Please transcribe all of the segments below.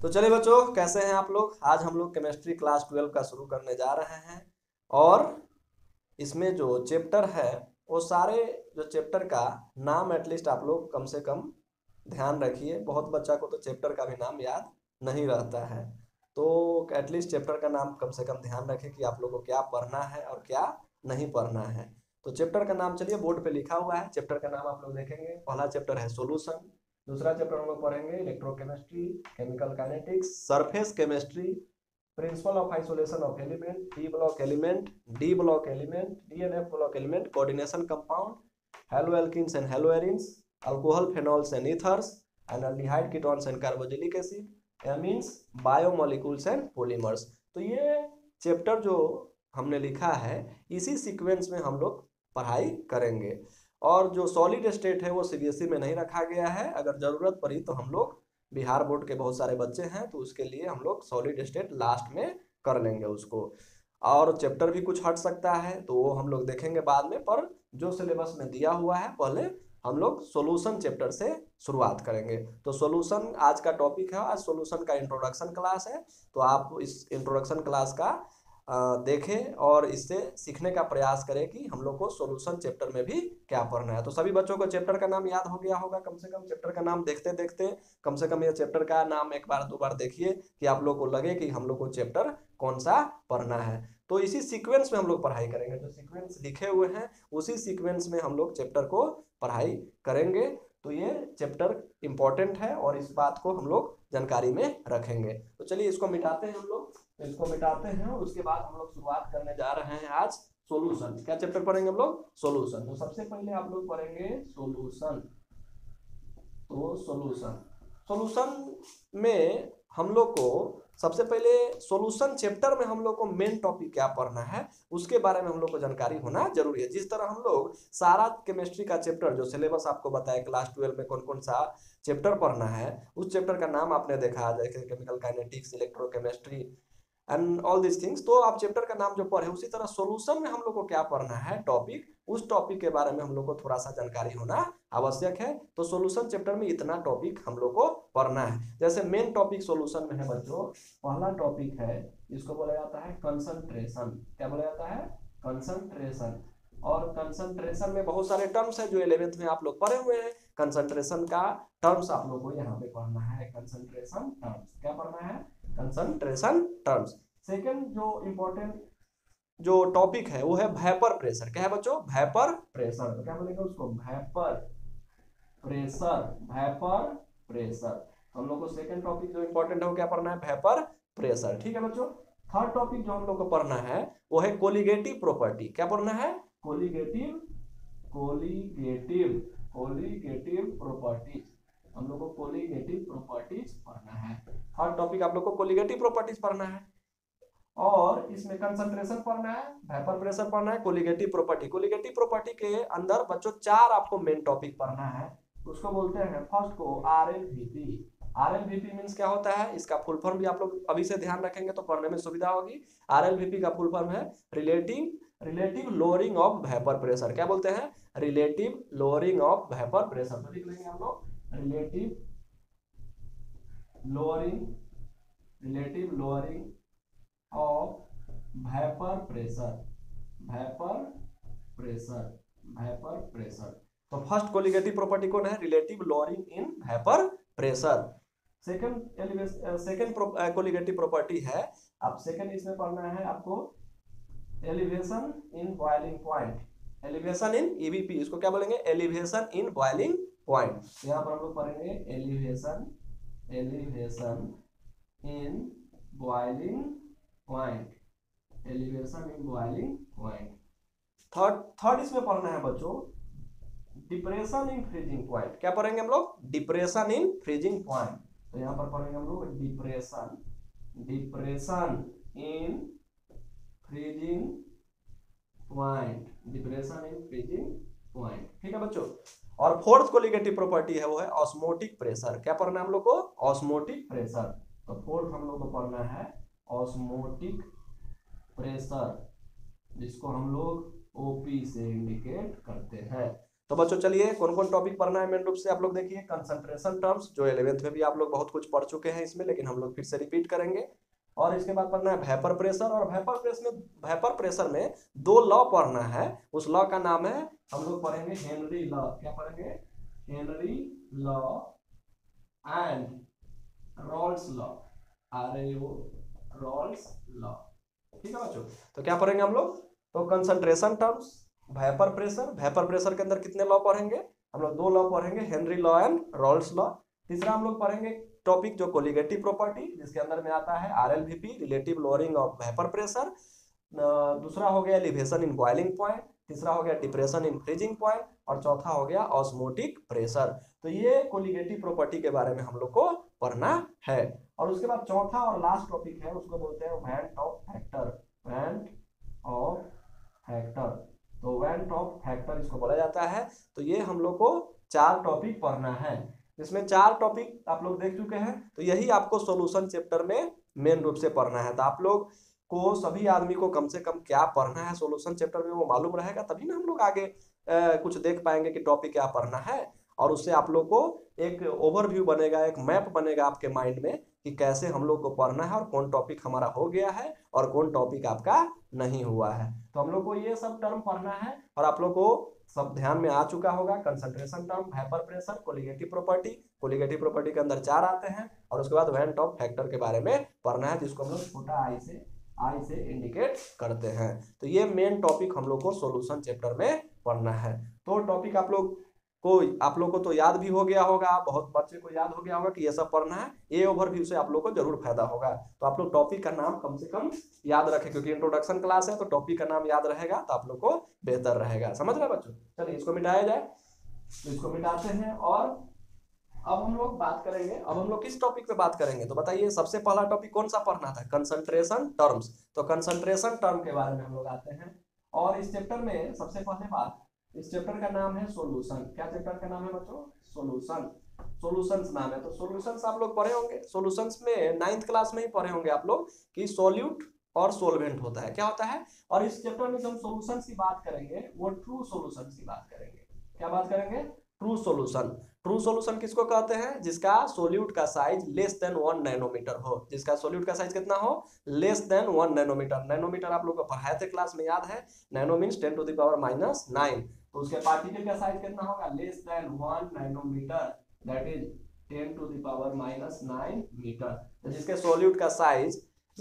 तो चलिए बच्चों, कैसे हैं आप लोग। आज हम लोग केमिस्ट्री क्लास 12 का शुरू करने जा रहे हैं और इसमें जो चैप्टर है वो सारे जो चैप्टर का नाम एटलीस्ट आप लोग कम से कम ध्यान रखिए। बहुत बच्चा को तो चैप्टर का भी नाम याद नहीं रहता है, तो एटलीस्ट चैप्टर का नाम कम से कम ध्यान रखें कि आप लोग को क्या पढ़ना है और क्या नहीं पढ़ना है। तो चैप्टर का नाम चलिए बोर्ड पे लिखा हुआ है। चैप्टर का नाम आप लोग देखेंगे, पहला चैप्टर है सोल्यूशन। दूसरा चैप्टर हम लोग पढ़ेंगे electrochemistry, chemical kinetics, surface chemistry, principle of isolation of element, P block element, D block element, D and F block element, coordination compound, halo alkanes and halo arenes, alcohol phenols and ethers, aldehyde ketones and carboxylic acid, amines, biomolecules and polymers. तो ये chapter जो हमने लिखा है इसी sequence में हम लोग पढ़ाई करेंगे। और जो सॉलिड स्टेट है वो सीबीएसई में नहीं रखा गया है। अगर जरूरत पड़ी तो हम लोग, बिहार बोर्ड के बहुत सारे बच्चे हैं तो उसके लिए हम लोग सॉलिड स्टेट लास्ट में कर लेंगे उसको। और चैप्टर भी कुछ हट सकता है तो वो हम लोग देखेंगे बाद में, पर जो सिलेबस में दिया हुआ है पहले हम लोग सॉल्यूशन चैप्टर से शुरुआत करेंगे। तो सॉल्यूशन आज का टॉपिक है। आज सॉल्यूशन का इंट्रोडक्शन क्लास है, तो आप इस इंट्रोडक्शन क्लास का देखें और इससे सीखने का प्रयास करें कि हम लोग को सॉल्यूशन चैप्टर में भी क्या पढ़ना है। तो सभी बच्चों को चैप्टर का नाम याद हो गया होगा। कम से कम चैप्टर का नाम देखते देखते कम से कम ये चैप्टर का नाम एक बार दो बार देखिए कि आप लोग को लगे कि हम लोग को चैप्टर कौन सा पढ़ना है। तो इसी सीक्वेंस में हम लोग पढ़ाई करेंगे। जो सीक्वेंस लिखे हुए हैं उसी सीक्वेंस में हम लोग चैप्टर को पढ़ाई करेंगे। तो ये चैप्टर इंपॉर्टेंट है और इस बात को हम लोग जानकारी में रखेंगे। तो चलिए इसको मिटाते हैं हम लोग। तो इसको मिटाते हैं और उसके बाद हम लोग शुरुआत करने जा रहे हैं आज सॉल्यूशन। क्या चैप्टर पढ़ेंगे हम लोग? सॉल्यूशन। तो सबसे पहले आप लोग पढ़ेंगे सॉल्यूशन। तो सॉल्यूशन में हम लोग को सबसे पहले सॉल्यूशन चैप्टर में हम लोग को मेन टॉपिक क्या पढ़ना है उसके बारे में हम लोग को जानकारी होना जरूरी है। जिस तरह हम लोग सारा केमिस्ट्री का चैप्टर जो सिलेबस आपको बताया क्लास 12 में कौन कौन सा चैप्टर पढ़ना है, उस चैप्टर का नाम आपने देखा, जैसे chemical kinetics, electrochemistry and all this things, तो आप चैप्टर का नाम जो पढ़े उसी तरह सॉल्यूशन में हम लोग को क्या पढ़ना है टॉपिक, उस टॉपिक के बारे में हम लोग को थोड़ा सा जानकारी होना आवश्यक है। तो सॉल्यूशन चैप्टर में इतना टॉपिक हम लोग को पढ़ना है। जैसे मेन टॉपिक सॉल्यूशन में है बच्चों, पहला टॉपिक है, इसको बोला जाता है कंसंट्रेशन। क्या बोला जाता है? कंसंट्रेशन। और कंसंट्रेशन में बहुत सारे टर्म्स है जो 11th में आप लोग पढ़े हुए हैं। कंसंट्रेशन का टर्म्स आप लोग को यहाँ पे पढ़ना है। कंसंट्रेशन टर्म्स क्या पढ़ना है? Concentration terms. सेकंड जो इंपॉर्टेंट जो टॉपिक है वो है वेपर प्रेशर। क्या है बच्चों? Vapour pressure. तो क्या बोलेंगे उसको? Vapour pressure. Vapour pressure. हम लोग को सेकंड टॉपिक जो इंपॉर्टेंट है वो क्या पढ़ना है? Vapour pressure. ठीक है बच्चों। थर्ड टॉपिक जो हम लोग को पढ़ना है वो है कोलिगेटिव प्रॉपर्टी। क्या पढ़ना है? Colligative colligative colligative properties. हम लोग को कोलिगेटिव प्रॉपर्टीज पढ़ना है। थर्ड टॉपिक आप लोग को कोलिगेटिव प्रॉपर्टीज पढ़ना है और इसमें कंसंट्रेशन पढ़ना है, वेपर प्रेशर पढ़ना है, कोलिगेटिव प्रॉपर्टी। कोलिगेटिव प्रॉपर्टी के अंदर बच्चों 4 आपको मेन टॉपिक पढ़ना है। उसको बोलते हैं फर्स्ट को आरएलवीपी। आरएलवीपी मींस क्या होता है, इसका फुल फॉर्म भी आप लोग अभी से ध्यान रखेंगे तो पढ़ने में सुविधा होगी। आरएलवीपी का फुल फॉर्म है relative lowering of vapour pressure. क्या बोलते हैं? Relative lowering of vapour pressure. तो लिख लेंगे हम लोग relative lowering of vapour pressure. तो फर्स्ट कोलिगेटिव प्रॉपर्टी कौन है? Relative lowering in vapour pressure. Second colligative property है, अब सेकंड इसमें पढ़ना है आपको elevation in boiling point. Elevation in EBP, इसको क्या बोलेंगे? Elevation in boiling point. यहाँ पर हम लोग पढ़ेंगे elevation in boiling point. Elevation in boiling point. Third इसमें पढ़ना है बच्चों डिप्रेशन इन फ्रीजिंग पॉइंट। क्या पढ़ेंगे हम लोग? Depression in freezing point. तो यहाँ पर पढ़ेंगे हम लोग depression in freezing point. Depression in freezing point. ठीक है बच्चों। और फोर्थ कोलिगेटिव प्रॉपर्टी है वो है ऑस्मोटिक प्रेशर। क्या पढ़ना है हम लोग को? Osmotic pressure. तो फोर्थ हम लोग को पढ़ना है ऑस्मोटिक प्रेशर, जिसको हम लोग ओपी से इंडिकेट करते हैं। तो तो बच्चों चलिए कौन कौन टॉपिक पढ़ना है मेन रूप से आप लोग देखिए। कंसंट्रेशन टर्म्स जो 11th में भी आप लोग बहुत कुछ पढ़ चुके हैं इसमें, लेकिन हम लोग फिर से रिपीट करेंगे। और इसके बाद पढ़ना है वेपर प्रेशर, और वेपर प्रेशर में दो लॉ पढ़ना है। उस लॉ का नाम है, हम लोग पढ़ेंगे हेनरी लॉ। क्या पढ़ेंगे? Henry law and Raoult's law, RAO, Raoult's law. ठीक है बच्चों, तो क्या पढ़ेंगे हम लोग? तो कंसंट्रेशन टर्म्स, वेपर प्रेशर के अंदर कितने लॉ पढ़ेंगे हम लोग? दो लॉ पढ़ेंगे, Henry law and Raoult's law. तीसरा हम लोग पढ़ेंगे टॉपिक जो कोलिगेटिव प्रॉपर्टी, जिसके अंदर में आता है RLVP, relative lowering of vapour pressure. दूसरा हो गया एलिवेशन इन बॉइलिंग पॉइंट, तीसरा हो गया डिप्रेशन इन फ्रीजिंग पॉइंट, और चौथा हो गया ऑस्मोटिक प्रेशर। तो ये कोलिगेटिव प्रॉपर्टी के बारे में हम लोग को पढ़ना है। और उसके बाद चौथा और लास्ट टॉपिक है, उसको बोलते हैं van't Hoff factor. Van't Hoff factor, तो वेंट ऑफ फैक्टर इसको बोला जाता है। तो ये हम लोग को 4 टॉपिक पढ़ना है, जिसमें 4 टॉपिक आप लोग देख चुके हैं। तो यही आपको सॉल्यूशन चैप्टर में मेन रूप से पढ़ना है। तो आप लोग को, सभी आदमी को कम से कम क्या पढ़ना है सॉल्यूशन चैप्टर में वो मालूम रहेगा, तभी ना हम लोग आगे कुछ देख पाएंगे कि टॉपिक क्या पढ़ना है। और उससे आप लोग को एक ओवरव्यू बनेगा, एक मैप बनेगा आपके माइंड में कि कैसे हम लोग को पढ़ना है और कौन टॉपिक हमारा हो गया है और कौन टॉपिक आपका नहीं हुआ है। तो हम लोग को ये सब टर्म पढ़ना है, और आप लोग को सब ध्यान में आ चुका होगा। Concentration term, vapour pressure, colligative property के अंदर 4 आते हैं, और उसके बाद वेंट ऑफ फैक्टर के बारे में पढ़ना है, जिसको हम लोग छोटा आई से इंडिकेट करते हैं। तो ये मेन टॉपिक हम लोग को सॉल्यूशन चैप्टर में पढ़ना है। तो टॉपिक आप लोग को तो याद भी हो गया होगा, बहुत बच्चे को याद हो गया होगा कि ये सब पढ़ना है। ये ओवरव्यू से आप लोग को जरूर फायदा होगा। तो आप लोग टॉपिक का नाम कम से कम याद रखें, क्योंकि इंट्रोडक्शन क्लास है, तो टॉपिक का नाम याद रहेगा तो आप लोग को बेहतर रहेगा। समझ रहे बच्चों? चलिए इसको मिटाया जाए, तो इसको मिटाते हैं। और अब हम लोग बात करेंगे, अब हम लोग किस टॉपिक पे बात करेंगे? तो बताइए, सबसे पहला टॉपिक कौन सा पढ़ना था? Concentration terms. तो कंसंट्रेशन टर्म के बारे में हम लोग आते हैं। और इस चैप्टर में सबसे पहले बात, इस चैप्टर का नाम है सॉल्यूशन। क्या चैप्टर का नाम है बच्चों? सॉल्यूशन। सॉल्यूशंस नाम है। तो सॉल्यूशंस आप लोग पढ़े होंगे, सॉल्यूशंस में 9th क्लास में ही पढ़े होंगे आप लोग कि सॉल्यूट और सोलवेंट होता है। क्या होता है? और इस चैप्टर में जो हम सॉल्यूशंस की बात करेंगे वो ट्रू सॉल्यूशंस की बात करेंगे। क्या बात करेंगे? True solution. ट्रू सॉल्यूशन किसको कहते हैं? जिसका सोल्यूट का साइज लेस देन 1 नैनोमीटर हो। जिसका सोल्यूट का साइज कितना हो? Less than 1 nanometre. नैनोमीटर आप लोग को पढ़ाए थे क्लास में, याद है? Nano means 10 to the power -9। तो उसके पार्टिकल का साइज कितना होगा? Less than 1 nanometre, that is 10 to the power -9 metre. तो जिसके सोल्यूट का size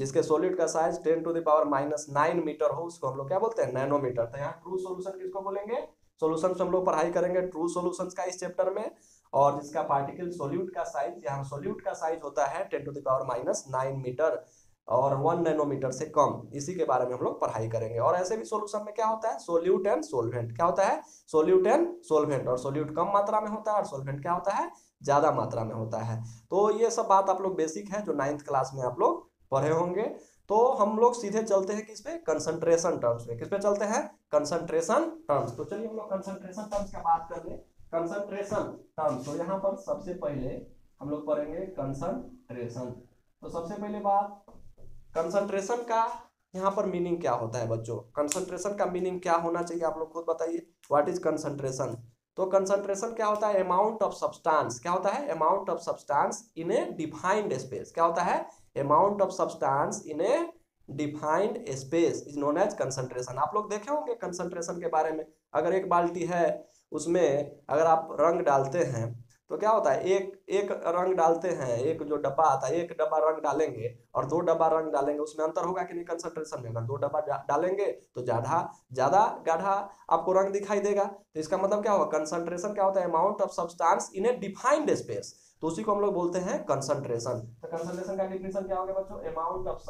10 to the power -9 metre हो, उसको हम लोग क्या बोलते हैं? नैनोमीटर। तो यहाँ ट्रू सॉल्यूशन किसको बोलेंगे? सॉल्यूशंस हम लोग पढ़ाई करेंगे ट्रू सॉल्यूशंस का इस चैप्टर में। और जिसका पार्टिकल सोल्यूट का साइज, यहाँ सोल्यूट का साइज होता है 10 टू द पावर -9 मीटर और 1 नैनोमीटर से कम, इसी के बारे में हम लोग पढ़ाई करेंगे। और ऐसे भी सॉल्यूशन में क्या होता है? Solute and solvent. क्या होता है? Solute and solvent. और सोल्यूट कम मात्रा में होता है और सोलवेंट क्या होता है? ज्यादा मात्रा में होता है। तो ये सब बात आप लोग बेसिक है जो 9th क्लास में आप लोग पढ़े होंगे। तो हम लोग सीधे चलते हैं किस पे? कंसंट्रेशन टर्म्स पे। किस पे चलते हैं? Concentration terms. तो चलिए हम लोग कंसंट्रेशन टर्म्स का बात कर ले। कंसंट्रेशन टर्म्स, तो यहाँ पर सबसे पहले हम लोग पढ़ेंगे कंसंट्रेशन। तो सबसे पहले बात, कंसंट्रेशन का यहाँ पर मीनिंग क्या होता है बच्चों? कंसंट्रेशन का मीनिंग क्या होना चाहिए आप लोग खुद बताइए। What is concentration? तो कंसंट्रेशन क्या होता है? Amount of substance. क्या होता है? Amount of substance in a defined space. क्या होता है? Amount of substance in a defined space is known as concentration. आप लोग देखे होंगे कंसंट्रेशन के बारे में। अगर एक बाल्टी है, उसमें अगर आप रंग डालते हैं तो क्या होता है? एक रंग डालते हैं, एक जो डब्बा आता है, एक डब्बा रंग डालेंगे और 2 डब्बा रंग डालेंगे, उसमें अंतर होगा कि नहीं? कंसंट्रेशन में। अगर 2 डब्बा डालेंगे तो ज्यादा गाढ़ा आपको रंग दिखाई देगा। तो इसका मतलब क्या होगा? कंसंट्रेशन क्या होता है? Amount of substance in a defined space. तो उसी को हम लोग बोलते हैं कंसंट्रेशन। तो कंसंट्रेशन का डेफिनेशन क्या होगा बच्चों? Amount of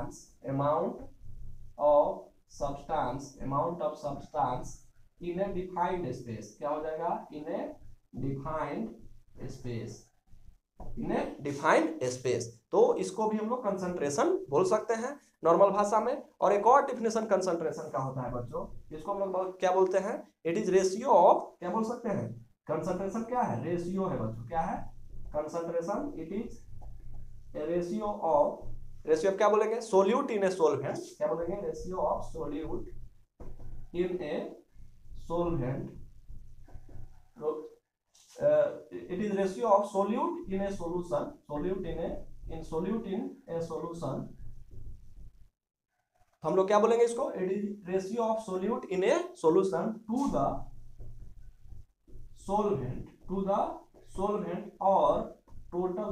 substance in a defined space. क्या हो जाएगा? In a defined space. तो इसको भी हम लोग कंसंट्रेशन बोल सकते हैं नॉर्मल भाषा में। और एक और डिफिनेशन कंसंट्रेशन का होता है बच्चों, इसको हम लोग क्या बोलते हैं? इट इज रेशियो ऑफ, क्या बोल सकते हैं? कंसंट्रेशन क्या है? रेशियो है बच्चों। क्या है? Concentration it is ratio of क्या बोलेंगे? Solute in a solvent. क्या बोलेंगे? Ratio of solute in a solvent it is ratio of solute in a solution, solute in a solution, हम लोग क्या बोलेंगे इसको, it is ratio of solute in a solution to the solvent और total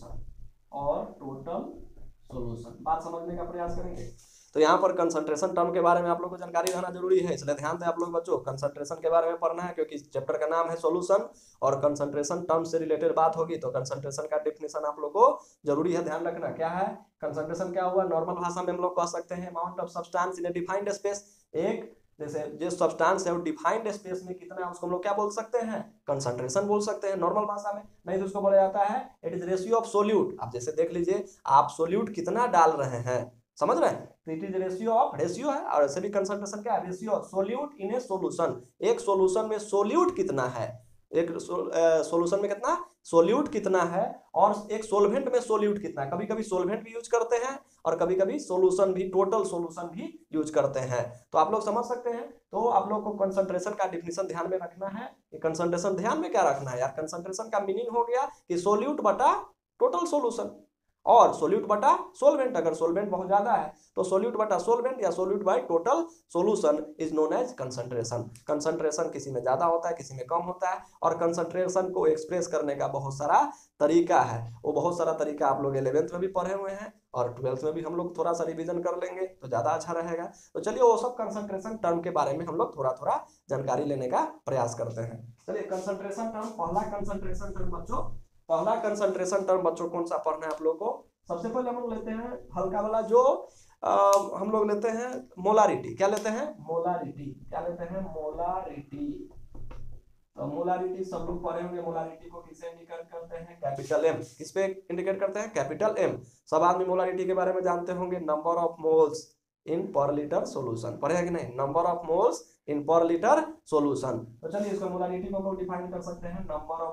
solution, बात समझने का प्रयास करेंगे। तो यहाँ पर कंसंट्रेशन टर्म के बारे में आप लोग को जानकारी रहना जरूरी है, इसलिए ध्यान दें आप लोग बच्चों, कंसंट्रेशन के बारे में पढ़ना है क्योंकि चैप्टर का नाम है सॉल्यूशन और कंसंट्रेशन टर्म से रिलेटेड बात होगी, तो कंसंट्रेशन का डेफिनेशन आप लोग को जरूरी है ध्यान रखना। क्या है कंसंट्रेशन, क्या हुआ, नॉर्मल भाषा में हम लोग कह सकते हैं amount of substance in a defined space. एक जैसे जो सब्सटेंस है वो डिफाइंड स्पेस में कितना है उसको हम लोग क्या बोल सकते हैं, कंसंट्रेशन बोल सकते हैं नॉर्मल भाषा में, नहीं तो उसको बोला जाता है it is ratio of solute. आप जैसे देख लीजिए आप सोल्यूट कितना डाल रहे हैं, समझ रहे हैं, तो इट इज रेशियो है, और ऐसे भी कंसंट्रेशन क्या है, ratio of solute in a solution, एक सोल्यूशन में सोल्यूट कितना है, एक सोल्यूशन में कितना सोल्यूट कितना है, और एक सोल्वेंट में सोल्यूट कितना है। कभी कभी सोल्वेंट भी यूज करते हैं और कभी कभी सोल्यूशन भी, टोटल सोल्यूशन भी यूज करते हैं, तो आप लोग समझ सकते हैं। तो आप लोग को कंसंट्रेशन का डिफिनीशन ध्यान में रखना है, कंसंट्रेशन ध्यान में क्या रखना है यार, कंसंट्रेशन का मीनिंग हो गया कि सोल्यूट बटा टोटल सोल्यूशन, और सोल्यूट बटा सोल्वेंट, अगर सोल्वेंट बहुत ज्यादा है तो सोल्यूट बटा सोल्वेंट या solute by total solution is known as concentration. Concentration किसी में ज्यादा होता है, किसी में कम होता है, और कंसंट्रेशन को एक्सप्रेस करने का बहुत सारा तरीका है, वो बहुत सारा तरीका आप लोग 11th में भी पढ़े हुए हैं और 12th में भी हम लोग थोड़ा सा रिवीजन कर लेंगे तो ज्यादा अच्छा रहेगा। तो चलिए वो सब कंसंट्रेशन टर्म के बारे में हम लोग थोड़ा थोड़ा जानकारी लेने का प्रयास करते हैं। चलिए कंसंट्रेशन टर्म, पहला कंसंट्रेशन टर्म बच्चों, पहला कंसंट्रेशन टर्म बच्चों कौन सा पढ़ना है आप लोग को, सबसे पहले हम लोग लेते हैं हल्का वाला जो हम लोग लेते हैं मोलारिटी। क्या लेते हैं, मोलारिटी, क्या लेते हैं, मोलारिटी। तो मोलारिटी सब लोग पढ़े होंगे, मोलारिटी को किससे इंडिकेट करते हैं, कैपिटल एम। किस पे इंडिकेट करते हैं, कैपिटल एम। सब आदमी मोलारिटी के बारे में जानते होंगे, नंबर ऑफ मोल्स इन पर लीटर सॉल्यूशन, पढ़े हैं कि नहीं, नंबर ऑफ मोल्स इन पर लीटर सॉल्यूशन। तो चलिए इसको मोलारिटी को हम लोग डिफाइन कर सकते हैं, number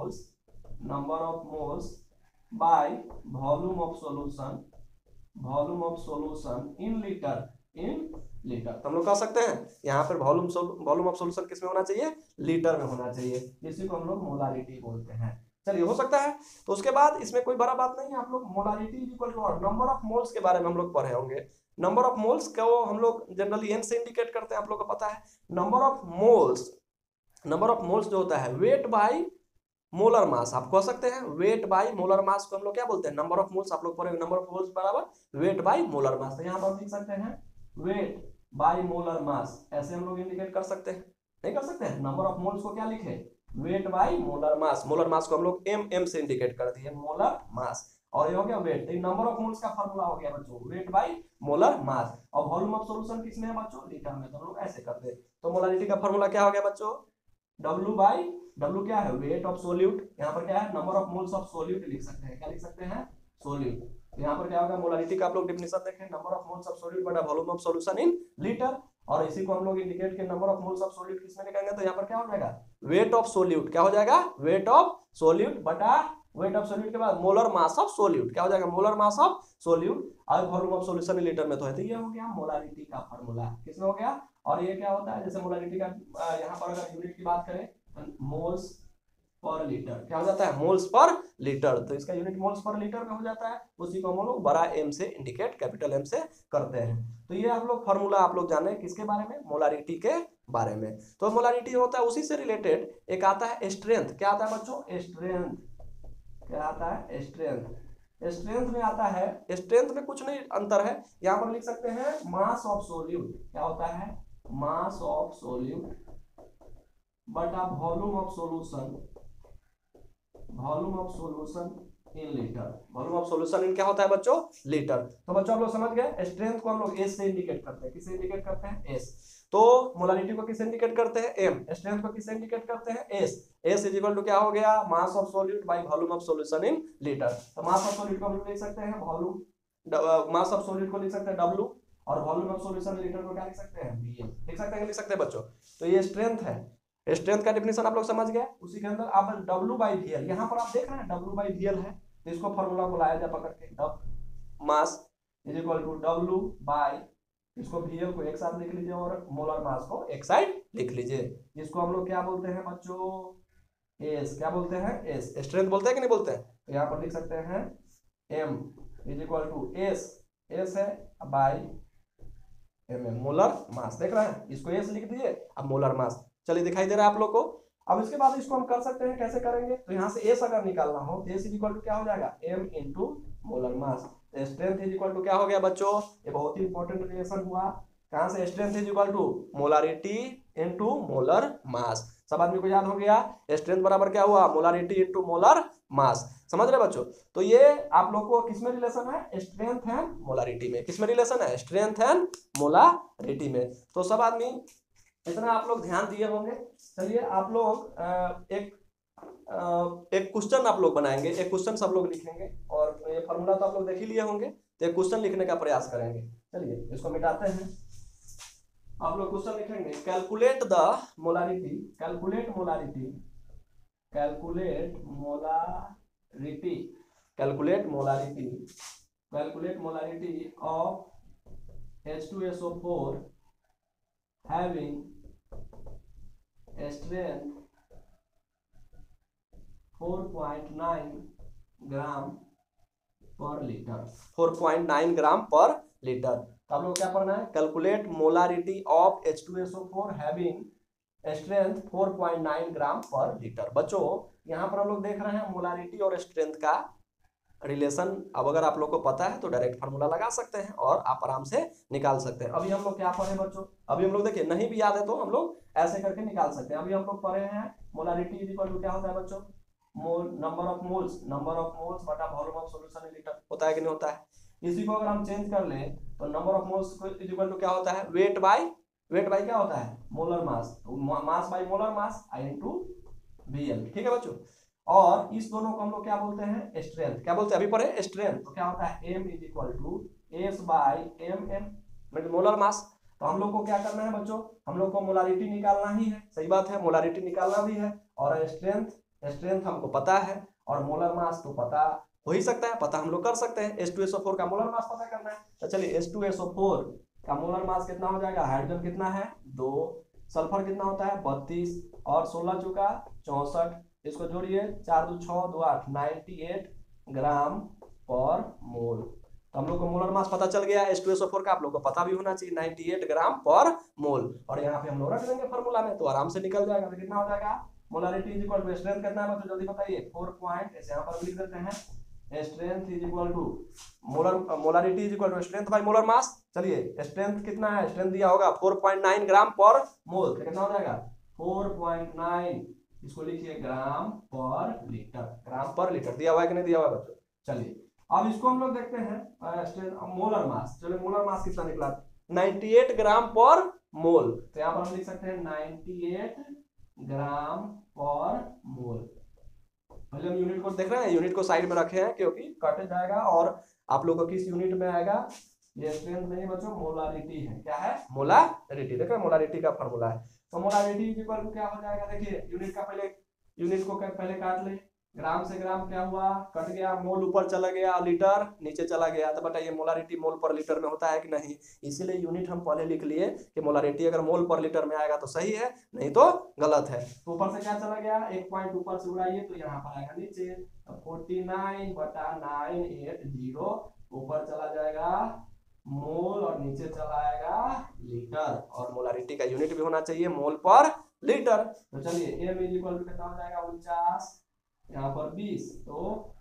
of moles by volume of solution in liter, तो हम लोग कह सकते हैं यहाँ पर वॉल्यूम ऑफ सॉल्यूशन किस में होना चाहिए, लीटर में होना चाहिए, इसी को हम लोग मोलारिटी बोलते हैं। चलिए हो सकता है, तो उसके बाद इसमें कोई बड़ा बात नहीं है, आप लोग molarity equal to number of moles के बारे में हम लोग पढ़े होंगे। नंबर ऑफ मोल्स को हम लोग जनरली एन से इंडिकेट करते हैं, आप लोग को पता है। नंबर ऑफ मोल्स जो होता है वेट बाय मोलर मास, आप कह सकते हैं वेट बाय मोलर मास को हम लोग क्या बोलते हैं, नंबर ऑफ मोल्स। आप लोग पढ़ेंगे नंबर ऑफ मोल्स बराबर वेट बाय मोलर मास, तो यहाँ पर लिख सकते हैं वेट बाय मोलर मास, ऐसे हम लोग इंडिकेट कर सकते हैं, नहीं कर सकते हैं। नंबर ऑफ मोल्स को क्या लिखे, weight by molar mass, molar mass को हम लोग एम से इंडिकेट कर दिए, मोलर मास, और ये हो गया वेट। नंबर ऑफ मोल्स का फार्मूला हो गया बच्चों वेट बाय मोलर मास, और वॉल्यूम ऑफ सॉल्यूशन किसमें है बच्चों, लीटर में, तो हम लोग ऐसे करते हैं। तो मोलारिटी का फार्मूला क्या हो गया बच्चों, W क्या है, वेट ऑफ सोल्यूट, यहाँ पर क्या है, number of moles of solute लिख सकते हैं, क्या लिख सकते हैं, सोल्यूट। यहाँ पर क्या होगा, मोलारिटी का आप लोग डिफिनेशन देखें, number of moles of solute बटा volume of solution in litre, और इसी को हम लोग इंडिकेट के number of moles of solute किसमें लिखेंगे, तो यहाँ पर क्या हो जाएगा, वेट ऑफ सोल्यूट, क्या हो जाएगा, वेट ऑफ सोल्यूट बटा वेट ऑफ सोल्यूट के बाद मोलर मास ऑफ सोल्यूट, क्या हो जाएगा, मोलर मास ऑफ सोल्यूट, और volume of solution in litre में तो है। तो ये हो गया मोलारिटी का फार्मूला, किसमें हो गया। और ये क्या होता है, जैसे मोलारिटी का यहाँ पर अगर यूनिट की बात करें, मोल्स पर लीटर, क्या हो जाता है, मोल्स पर लीटर, तो इसका यूनिट मोल्स पर लीटर में हो जाता है, उसी को हम लोग बड़ा एम से इंडिकेट, कैपिटल एम से करते हैं। तो ये आप लोग फार्मूला आप लोग जाने किसके बारे में, मोलारिटी के बारे में। तो मोलारिटी होता है उसी से रिलेटेड एक आता है स्ट्रेंथ, क्या आता है बच्चों, स्ट्रेंथ, क्या आता है, स्ट्रेंथ में आता है, स्ट्रेंथ में कुछ नहीं अंतर है, यहाँ पर लिख सकते हैं मास ऑफ सोल्यूट, क्या होता है, मास ऑफ सोल्यूट बटा volume of solution in litre, volume of solution in क्या होता है बच्चों, लीटर। तो बच्चों आप लोग समझ गए, स्ट्रेंथ को हम लोग एस से इंडिकेट करते हैं, किससे इंडिकेट करते हैं, एस। तो मोलारिटी को किससे इंडिकेट करते हैं, एम। स्ट्रेंथ को किससे इंडिकेट करते हैं, S. S is equal to क्या हो गया, mass of solute by volume of solution in litre. तो मास ऑफ सोल्यूट को हम लोग लिख सकते हैं वॉल्यूम, मास ऑफ सोल्यूट को लिख सकते हैं W, और वॉल्यूम ऑफ सॉल्यूशन लीटर को क्या लिख सकते हैं, VL, लिख सकते हैं, लिख सकते हैं बच्चों। तो ये स्ट्रेंथ है, स्ट्रेंथ का डेफिनेशन आप लोग समझ गए, उसी के अंदर आप W/VL, यहाँ पर आप देख रहे हैं W/VL है, तो इसको फार्मूला को लाया जा पकड़ के, mass is equal to W by, इसको VL को एक साथ लिख लीजिए और मोलर मास को एक साइड लिख लीजिए, इसको हम लोग क्या बोलते हैं बच्चों, एस, क्या बोलते हैं, एस, स्ट्रेंथ बोलते हैं कि नहीं बोलते हैं। तो यहाँ पर लिख सकते हैं M is equal to S, S है by M M, molar mass. देख रहे हैं, इसको एस लिख दिए, अब मोलर मास। चलिए दिखाई दे रहा है आप लोग को। अब इसके बाद इसको हम कर सकते हैं, कैसे करेंगे, तो यहाँ से एस अगर निकालना हो तो एस इज इक्वल टू क्या हो जाएगा, M into molar mass. Strength is equal to क्या हो गया बच्चों, ये बहुत ही इंपॉर्टेंट रिलेशन हुआ। कहां से, strength is equal to molarity into molar mass. सब आदमी को याद हो गया, स्ट्रेंथ बराबर क्या हुआ, मोलारिटी इनटू मोलर मास। समझ रहे बच्चों। तो ये आप लोग को किसमें रिलेशन है, स्ट्रेंथ एंड मोलारिटी में। किसमें रिलेशन है, स्ट्रेंथ एंड मोलारिटी में। तो सब आदमी इतना आप लोग ध्यान दिए होंगे। चलिए आप लोग एक क्वेश्चन आप लोग बनाएंगे, एक क्वेश्चन सब लोग लिखेंगे, और ये फॉर्मूला तो आप लोग देख ही लिए होंगे, तो एक क्वेश्चन लिखने का प्रयास करेंगे। चलिए इसको मिटाते हैं। आप लोग क्वेश्चन लिखेंगे, calculate the molarity, calculate molarity, calculate molarity, calculate molarity, calculate molarity of H2SO4 having strength 4.9 gram per litre, 4.9 gram per litre. तो आप लोग क्या पढ़ना है, calculate molarity of H2SO4 having strength 4.9 gram per litre. बच्चों यहाँ पर हम लोग देख रहे हैं मोलारिटी और स्ट्रेंथ का रिलेशन। अब अगर आप लोग को पता है तो डायरेक्ट फार्मूला लगा सकते हैं और आप आराम से निकाल सकते हैं। अभी हम लोग क्या पढ़े बच्चों, अभी हम लोग देखिए, नहीं भी याद है तो हम लोग ऐसे करके निकाल सकते हैं। अभी हम लोग पढ़े हैं मोलारिटी इज इक्वल टू क्या होता है बच्चों, mole, number of moles, number of moles बटा volume of solution in litre. होता है कि नहीं होता है। इसी को अगर हम चेंज कर ले तो number of moles is equal to क्या होता है, वेट बाय क्या होता है, मोलर मास। तो mass by molar mass I into VL। ठीक है बच्चों। और इस दोनों को हम लोग क्या बोलते हैं, स्ट्रेंथ। क्या बोलते हैं, अभी पढ़े स्ट्रेंथ। तो क्या होता है, M is equal to S by M M, मतलब मोलर मास। तो हम लोग को क्या करना है बच्चों, हम लोग को मोलारिटी निकालना ही है। सही बात है, मोलारिटी निकालना भी है, और स्ट्रेंथ, स्ट्रेंथ हमको पता है, और मोलर मास तो पता हो ही सकता है, पता हम लोग कर सकते हैं। H2SO4 का मोलर मास पता करना है। तो चलिए H2SO4 का मोलर मास कितना हो जाएगा, हाइड्रोजन कितना है 2, सल्फर कितना होता है 32, और 16 चुका 64, इसको जोड़िए 4 2 6 2 8, 98 ग्राम पर मोल। तो हम लोग को मोलर मास पता चल गया H2SO4 का, आप लोग को पता भी होना चाहिए 98 ग्राम पर मोल। और यहाँ पे हम लोग रख देंगे फार्मूला में, तो आराम से निकल जाएगा। तो कितना हो जाएगा, molarity is equal to strength कितना है मतलब जल्दी बताइए, 4 पॉइंट, ऐसे यहाँ पर लिख देते हैं, strength is equal to molarity is equal to strength by molar mass. चलिए स्ट्रेंथ कितना है, स्ट्रेंथ दिया होगा 4.9 ग्राम पर मोल, तो कितना हो जाएगा 4.9, इसको लिखिए ग्राम पर लीटर, ग्राम पर लीटर दिया हुआ है कि नहीं दिया हुआ है बच्चों। चलिए अब इसको हम लोग देखते हैं मोलर मास। चलिए मोलर मास कितना निकला, 98 ग्राम पर मोल। तो यहाँ पर हम लिख सकते हैं 98 ग्राम पर मोल। पहले हम यूनिट को देख रहे हैं, यूनिट को साइड में रखे हैं क्योंकि कट जाएगा, और आप लोग को किस यूनिट में आएगा, ये स्ट्रेंथ नहीं बच्चों, मोलारिटी है। क्या है, मोलारिटी। देखो मोलारिटी का फार्मूला है। तो मोलारिटी इक्वल टू क्या हो जाएगा, देखिए यूनिट का पहले, यूनिट को पहले काट ले, ग्राम से ग्राम क्या हुआ, कट गया, मोल ऊपर चला गया, लीटर नीचे चला गया। तो बताइए मोलारिटी मोल पर लीटर में होता है कि नहीं, इसीलिए यूनिट हम पहले लिख लिए कि मोलारिटी अगर मोल पर लीटर में आएगा तो सही है, नहीं तो गलत है। तो ऊपर से क्या चला गया, एक पॉइंट ऊपर से उड़ाइए तो यहाँ पर आएगा नीचे, 49 बटा 980 ऊपर चला जाएगा मोल, और नीचे चला आएगा लीटर, और मोलारिटी का यूनिट भी होना चाहिए मोल पर लीटर। तो चलिए M इज इक्वल टू कितना हो जाएगा 49, यहाँ पर 20, तो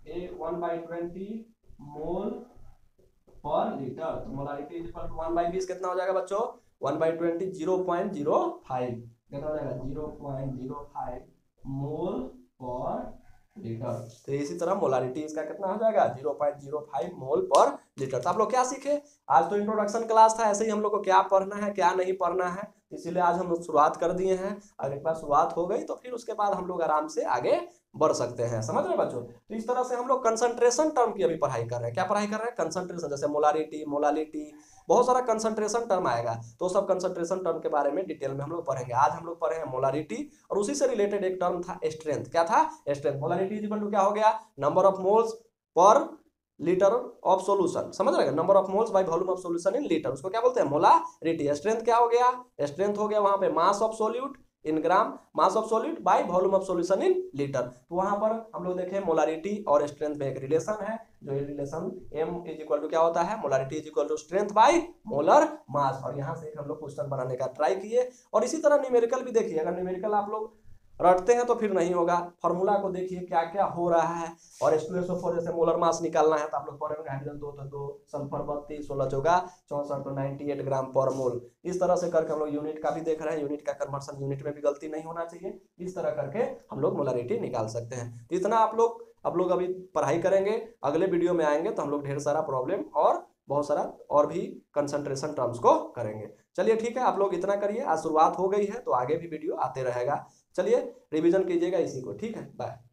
1/20 मोल पर लीटर। तो मोलारिटी इज इक्वल टू 1/20 कितना हो जाएगा बच्चों, 1/20 0.05, कितना हो जाएगा 0.05 मोल पर लीटर। तो इसी तरह मोलारिटी इसका कितना हो जाएगा 0.05 मोल पर लीटर। तो आप लोग क्या सीखे, आज तो इंट्रोडक्शन क्लास था, ऐसे ही हम लोग को क्या पढ़ना है क्या नहीं पढ़ना है, इसीलिए आज हम लोग शुरुआत कर दिए हैं। अगर एक बार शुरुआत हो गई तो फिर उसके बाद हम लोग आराम से आगे बढ़ सकते हैं। समझ रहे बच्चों। तो इस तरह से हम लोग कंसंट्रेशन टर्म की अभी पढ़ाई कर रहे हैं। क्या पढ़ाई कर रहे हैं, कंसंट्रेशन, जैसे मोलारिटी, मोलालिटी, बहुत सारा कंसंट्रेशन टर्म आएगा, तो सब कंसंट्रेशन टर्म के बारे में डिटेल में हम लोग पढ़ेंगे। आज हम लोग पढ़े हैं मोलारिटी, और उसी से रिलेटेड एक टर्म था स्ट्रेंथ। क्या था, strength. Molarity is equal to क्या हो गया, number of moles per litre of solution, समझ रहे हैं, number of moles by volume of solution in litre, उसको क्या बोलते हैं, मोलारिटी। स्ट्रेंथ क्या हो गया, स्ट्रेंथ हो गया वहां पे mass of solute in gram, mass of solid by volume of solution in litre. तो वहां पर हम लोग देखें मोलारिटी और स्ट्रेंथ में एक रिलेशन है, जो ये relation m is equal to क्या होता है, molarity is equal to strength by molar mass. और यहाँ से हम लोग क्वेश्चन बनाने का ट्राई किए। और इसी तरह न्यूमेरिकल भी देखिए, अगर न्यूमेरिकल आप लोग रटते हैं तो फिर नहीं होगा, फॉर्मूला को देखिए क्या क्या हो रहा है। और H2SO4 जैसे मोलर मास निकालना है तो आप लोग पढ़ेंगे, हाइड्रोजन 2 तो 2, सल्फर 32, 16 चौका 64 तो 98 ग्राम पर मोल। इस तरह से करके हम लोग यूनिट का भी देख रहे हैं, यूनिट का कन्वर्सन, यूनिट में भी गलती नहीं होना चाहिए। इस तरह करके हम लोग मोलारिटी निकाल सकते हैं। तो इतना आप लोग अभी पढ़ाई करेंगे, अगले वीडियो में आएंगे तो हम लोग ढेर सारा प्रॉब्लम और बहुत सारा और भी कंसंट्रेशन टर्म्स को करेंगे। चलिए ठीक है, आप लोग इतना करिए, आज शुरुआत हो गई है तो आगे भी वीडियो आते रहेगा। चलिए रिवीजन कीजिएगा इसी को, ठीक है, बाय।